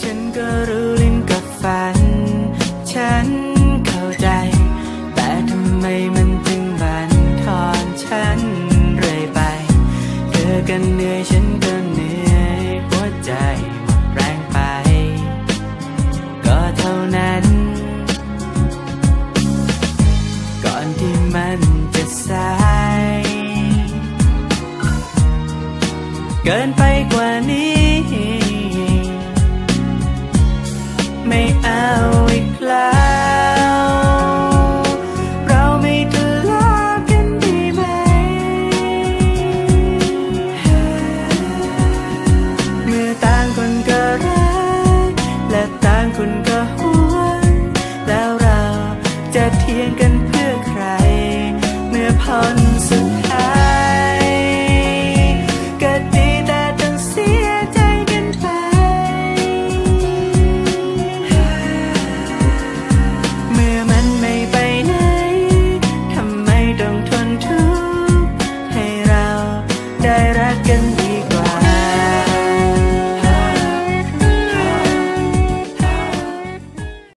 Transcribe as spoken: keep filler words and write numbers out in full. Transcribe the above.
ฉันก็รู้ลิ้นกับฟันฉันเข้าใจแต่ทำไมมันจึงบั่นทอนฉันเรื่อยไปเธอก็เหนื่อยฉันก็เหนื่อยหัวใจหมดแรง